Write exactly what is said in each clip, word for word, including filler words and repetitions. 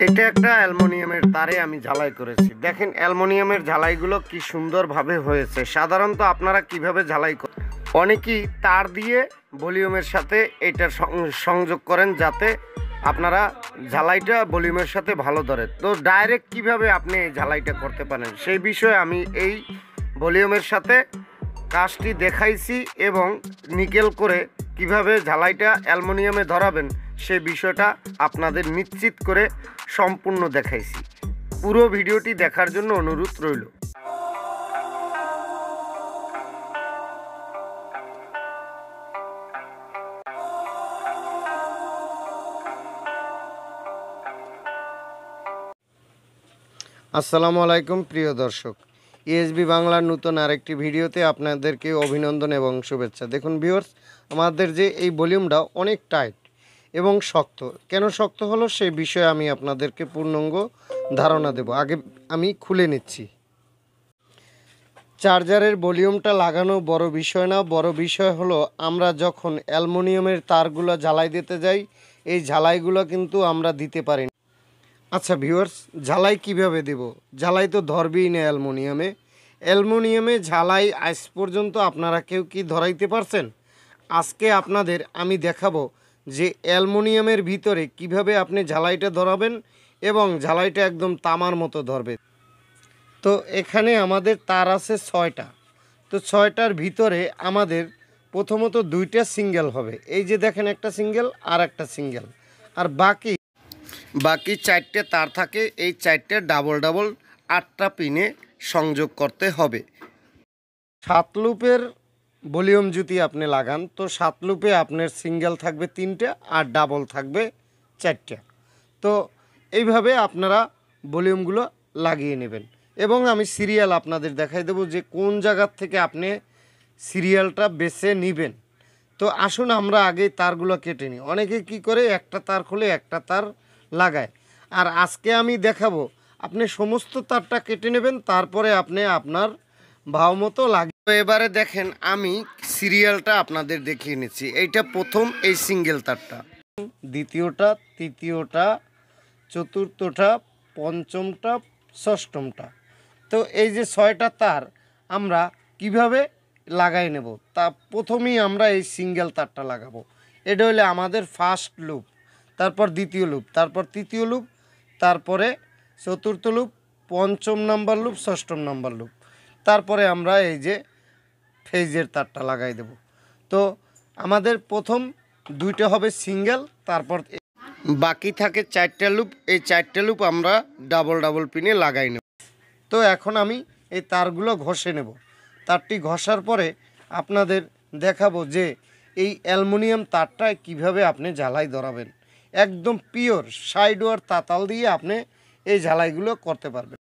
এটা একটা অ্যালুমিনিয়ামের তারে আমি ঝালাই করেছি। দেখেন অ্যালুমিনিয়ামের ঝালাইগুলো কি সুন্দরভাবে হয়েছে। সাধারণত আপনারা কিভাবে ঝালাই করেন, অনেকেই তার দিয়ে ভলিউমের সাথে এটা সংযোগ করেন যাতে আপনারা ঝালাইটা ভলিউমের সাথে ভালো ধরে। তো ডাইরেক্ট কিভাবে আপনি এই ঝালাইটা করতে পারেন সেই বিষয়ে আমি এই ভলিউমের সাথে কাজটি দেখাইছি এবং নিকেল করে কিভাবে ঝালাইটা অ্যালুমিনিয়ামে ধরাবেন সেই বিষয়টা আপনাদের নিশ্চিত করে সম্পূর্ণ দেখাইছি। পুরো ভিডিওটি দেখার জন্য অনুরোধ রইল। আসসালামু আলাইকুম প্রিয় দর্শক, ইএসবি বাংলার নতুন আরেকটি ভিডিওতে আপনাদেরকে অভিনন্দন এবং শুভেচ্ছা। দেখুন ভিউয়ার্স, আমাদের যে এই ভলিউমটা অনেক টাইট এবং শক্ত। কেন শক্ত হলো সেই বিষয়ে আমি আপনাদেরকে পূর্ণাঙ্গ ধারণা দেব। আগে আমি খুলে নিচ্ছি। চার্জারের ভলিউমটা লাগানো বড় বিষয় না, বড় বিষয় হলো আমরা যখন অ্যালুমিনিয়ামের তারগুলো ঝালাই দিতে যাই এই ঝালাইগুলো কিন্তু আমরা দিতে পারি না। আচ্ছা ভিউয়ার্স, ঝালাই কিভাবে দেব? ঝালাই তো ধরবেই না অ্যালুমিনিয়ামে। অ্যালুমিনিয়ামে ঝালাই আজ পর্যন্ত আপনারা কেউ কি ধরাইতে পারছেন? আজকে আপনাদের আমি দেখাবো যে অ্যালুমিনিয়ামের ভিতরে কিভাবে আপনি ঝালাইটা ধরাবেন এবং ঝালাইটা একদম তামার মতো ধরবে। তো এখানে আমাদের তার আছে ছয়টা। তো ছয়টার ভিতরে আমাদের প্রথমত দুইটা সিঙ্গেল হবে। এই যে দেখেন একটা সিঙ্গেল আর একটা সিঙ্গেল, আর বাকি বাকি চারটে তার থাকে। এই চারটে ডাবল ডাবল আটটা পিনে সংযোগ করতে হবে। সাত লুপের ভলিউম যদি আপনি লাগান তো সাত লুপে আপনার সিঙ্গেল থাকবে তিনটে আর ডাবল থাকবে চারটা। তো এইভাবে আপনারা ভলিউমগুলো লাগিয়ে নেবেন এবং আমি সিরিয়াল আপনাদের দেখাই দেবো যে কোন জায়গার থেকে আপনি সিরিয়ালটা বেছে নেবেন। তো আসুন আমরা আগে তারগুলো কেটে নিই। অনেকে কি করে একটা তার খুলে একটা তার লাগায়, আর আজকে আমি দেখাবো আপনি সমস্ত তারটা কেটে নেবেন, তারপরে আপনি আপনার ভাव মতো লাগিয়ে। তো এবারে দেখেন আমি সিরিয়ালটা আপনাদের দেখিয়ে নিচ্ছি। এইটা প্রথম এই সিঙ্গেল তারটা, দ্বিতীয়টা, তৃতীয়টা, চতুর্থটা, পঞ্চমটা, ষষ্ঠমটা। তো এই যে ছয়টা তার আমরা কিভাবে লাগাই নেব, তা প্রথমেই আমরা এই সিঙ্গেল তারটা লাগাবো। এটা হলে আমাদের ফার্স্ট লুপ, তারপর দ্বিতীয় লুপ, তারপর তৃতীয় লুপ, তারপরে চতুর্থ লুপ, পঞ্চম নাম্বার লুপ, ষষ্ঠম নাম্বার লুপ, তারপরে আমরা এই যে ফেজের তারটা লাগাই দেব। তো আমাদের প্রথম দুইটা হবে সিঙ্গেল, তারপর বাকি থাকে চারটা লুপ। এই চারটা লুপ আমরা ডাবল ডাবল পিনে লাগাই নেব। তো এখন আমি এই তারগুলো ঘষে নেব। তারটি ঘষার পরে আপনাদের দেখাবো যে এই অ্যালুমিনিয়াম তারটায় কিভাবে আপনি ঝালাই ধরাবেন। একদম পিওর সাইডওয়ার তাতাল দিয়ে আপনি এই ঝালাইগুলো করতে পারবেন।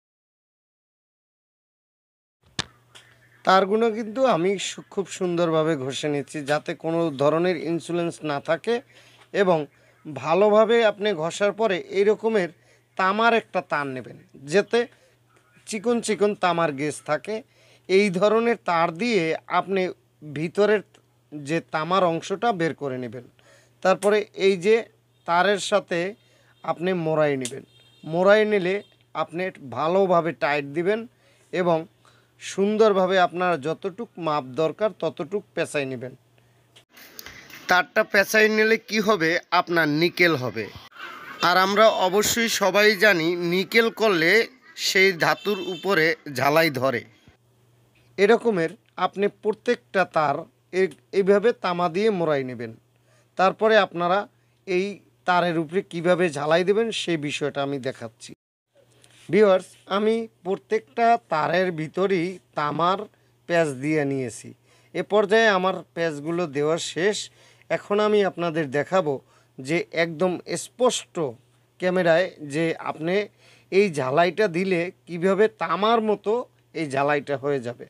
তারগুলো কিন্তু আমি খুব সুন্দরভাবে ঘষে নিচ্ছি যাতে কোনো ধরনের ইনসুলেন্স না থাকে এবং ভালোভাবে আপনি ঘষার পরে এই রকমের তামার একটা তার নেবেন যাতে চিকন চিকন তামার গেজ থাকে। এই ধরনের তার দিয়ে আপনি ভিতরের যে তামার অংশটা বের করে নেবেন। তারপরে এই যে তারের সাথে আপনি মোড়াই নেবেন। মোড়াই নিলে আপনি ভালোভাবে টাইট দিবেন এবং সুন্দরভাবে আপনার যতটুক মাপ দরকার ততটুক পেঁচাই নেবেন। তারটা পেঁচাই নিলে কি হবে, আপনার নিকেল হবে। আর আমরা অবশ্যই সবাই জানি নিকেল করলে সেই ধাতুর উপরে ঝালাই ধরে। এরকমের আপনি প্রত্যেকটা তার এইভাবে তামা দিয়ে মোড়াই নেবেন। তারপরে আপনারা এই তারের উপরে কিভাবে ঝালাই দেবেন সেই বিষয়টা আমি দেখাচ্ছি। ভিউয়ার্স, আমি প্রত্যেকটা তারের ভিতরেই তামার প্যাচ দিয়ে নিয়েছি। এ পর্যায়ে আমার প্যাচগুলো দেওয়া শেষ। এখন আমি আপনাদের দেখাবো যে একদম স্পষ্ট ক্যামেরায় যে আপনি এই ঝালাইটা দিলে কিভাবে তামার মতো এই ঝালাইটা হয়ে যাবে।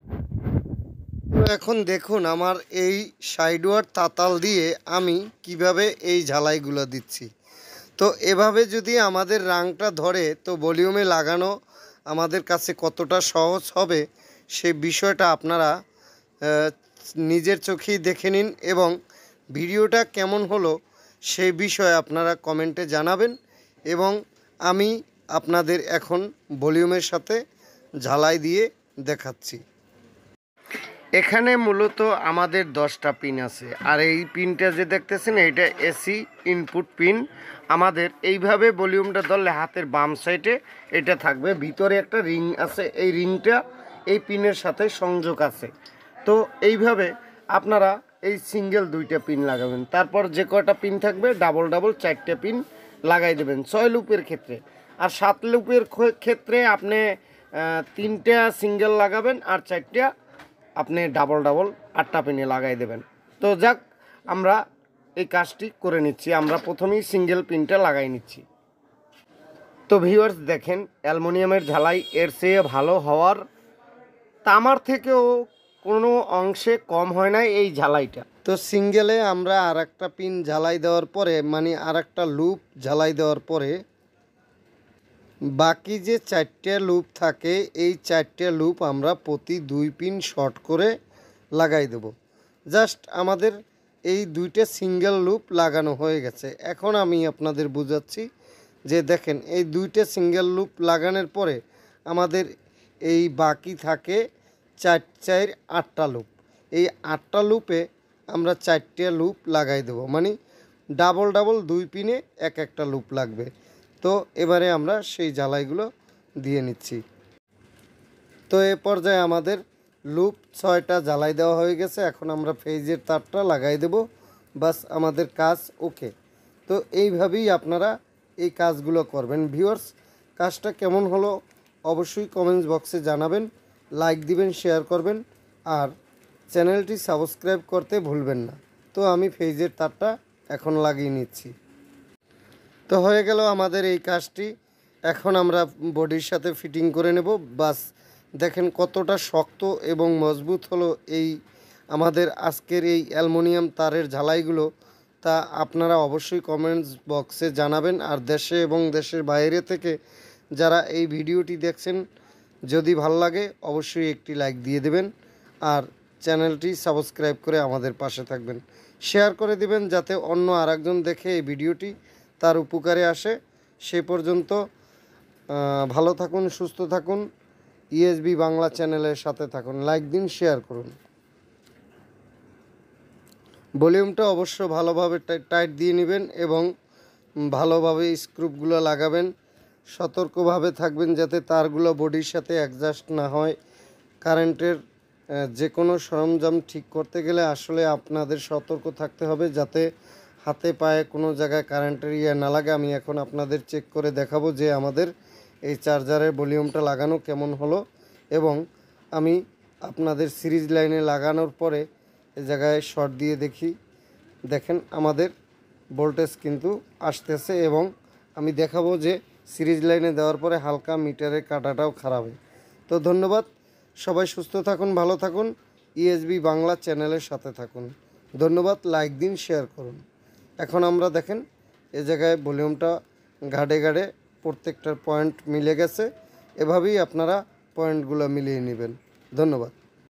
এখন দেখুন আমার এই সাইডওয়ার তাতাল দিয়ে আমি কিভাবে এই ঝালাইগুলো দিচ্ছি। তো এভাবে যদি আমাদের রাংটা ধরে তো ভলিউমে লাগানো আমাদের কাছে কতটা সহজ হবে সে বিষয়টা আপনারা নিজের চোখেই দেখে নিন এবং ভিডিওটা কেমন হলো সেই বিষয়ে আপনারা কমেন্টে জানাবেন এবং আমি আপনাদের এখন ভলিউমের সাথে ঝালাই দিয়ে দেখাচ্ছি। এখানে মূলত আমাদের দশটা পিন আছে, আর এই পিনটা যে দেখতেছেন এটা এসি ইনপুট পিন। আমাদের এইভাবে ভলিউমটা ধরলে হাতের বাম সাইডে এটা থাকবে, ভিতরে একটা রিং আছে, এই রিংটা এই পিনের সাথে সংযোগ আছে। তো এইভাবে আপনারা এই সিঙ্গেল দুইটা পিন লাগাবেন, তারপর যে কয়টা পিন থাকবে ডাবল ডাবল চারটে পিন লাগাই দেবেন ছয় লুপের ক্ষেত্রে। আর সাত লুপের ক্ষেত্রে আপনি তিনটা সিঙ্গেল লাগাবেন আর চারটা আপনি ডাবল ডাবল আটটা পিনে লাগাই দেবেন। তো যাক, আমরা এই কাজটি করে নিচ্ছি। আমরা প্রথমেই সিঙ্গেল পিনটা লাগাই নিচ্ছি। তো ভিউয়ার্স দেখেন, অ্যালুমিনিয়ামের ঝালাই এর চেয়ে ভালো হওয়ার তামার থেকেও কোনো অংশে কম হয় না এই ঝালাইটা। তো সিঙ্গেলে আমরা আর একটা পিন ঝালাই দেওয়ার পরে, মানে আর একটা লুপ ঝালাই দেওয়ার পরে বাকি যে চারটে লুপ থাকে এই চারটে লুপ আমরা প্রতি দুই পিন শর্ট করে লাগাই দেব। জাস্ট আমাদের এই দুইটা সিঙ্গেল লুপ লাগানো হয়ে গেছে। এখন আমি আপনাদের বুঝাচ্ছি যে দেখেন, এই দুইটা সিঙ্গেল লুপ লাগানোর পরে আমাদের এই বাকি থাকে চার চার আটটা লুপ। এই আটটা লুপে আমরা চারটে লুপ লাগাই দেব, মানে ডাবল ডাবল দুই পিনে এক একটা লুপ লাগবে। তো এবারে আমরা সেই ঝালাইগুলো দিয়ে নিচ্ছি। তো এ পর্যায়ে আমাদের লুপ ছয়টা ঝালাই দেওয়া হয়ে গেছে। এখন আমরা ফেজের তারটা লাগাই দেব, বাস আমাদের কাজ ওকে। তো এইভাবেই আপনারা এই কাজগুলো করবেন। ভিউয়ার্স, কাজটা কেমন হলো অবশ্যই কমেন্টস বক্সে জানাবেন, লাইক দিবেন, শেয়ার করবেন, আর চ্যানেলটি সাবস্ক্রাইব করতে ভুলবেন না। তো আমি ফেজের তারটা এখন লাগিয়ে নিচ্ছি। তো হয়ে গেল আমাদের এই কাজটি। এখন আমরা বডির সাথে ফিটিং করে নেব। বাস দেখেন কতটা শক্ত এবং মজবুত হলো এই আমাদের আজকের এই অ্যালুমিনিয়াম তারের ঝালাইগুলো, তা আপনারা অবশ্যই কমেন্টস বক্সে জানাবেন। আর দেশে এবং দেশের বাইরে থেকে যারা এই ভিডিওটি দেখছেন, যদি ভালো লাগে অবশ্যই একটি লাইক দিয়ে দেবেন, আর চ্যানেলটি সাবস্ক্রাইব করে আমাদের পাশে থাকবেন। শেয়ার করে দিবেন যাতে অন্য আরেকজন দেখে এই ভিডিওটি তার উপকারে আসে। সে পর্যন্ত ভালো থাকুন, সুস্থ থাকুন, ইএসবি বাংলা চ্যানেলের সাথে থাকুন। লাইক দিন, শেয়ার করুন। ভলিউমটা অবশ্য ভালোভাবে টাইট দিয়ে নেবেন এবং ভালোভাবে স্ক্রুপগুলো লাগাবেন। সতর্কভাবে থাকবেন যাতে তারগুলো বডির সাথে অ্যাডজাস্ট না হয়। কারেন্টের যে কোনো সরঞ্জাম ঠিক করতে গেলে আসলে আপনাদের সতর্ক থাকতে হবে যাতে হাতে পায়ে কোনো জায়গায় কারেন্টের ইয়ে না লাগে। আমি এখন আপনাদের চেক করে দেখাবো যে আমাদের এই চার্জারের ভলিউমটা লাগানো কেমন হলো, এবং আমি আপনাদের সিরিজ লাইনে লাগানোর পরে এই জায়গায় শর্ট দিয়ে দেখি। দেখেন আমাদের ভোল্টেজ কিন্তু আসতেছে, এবং আমি দেখাবো যে সিরিজ লাইনে দেওয়ার পরে হালকা মিটারের কাঁটাটাও খারাপ হয়। তো ধন্যবাদ, সবাই সুস্থ থাকুন, ভালো থাকুন, ইএসবি বাংলা চ্যানেলের সাথে থাকুন। ধন্যবাদ, লাইক দিন, শেয়ার করুন। এখন আমরা দেখেন এ জায়গায় ভলিউমটা গাড়ে গাড়ে প্রত্যেকটার পয়েন্ট মিলে গেছে। এভাবেই আপনারা পয়েন্টগুলো মিলিয়ে নেবেন। ধন্যবাদ।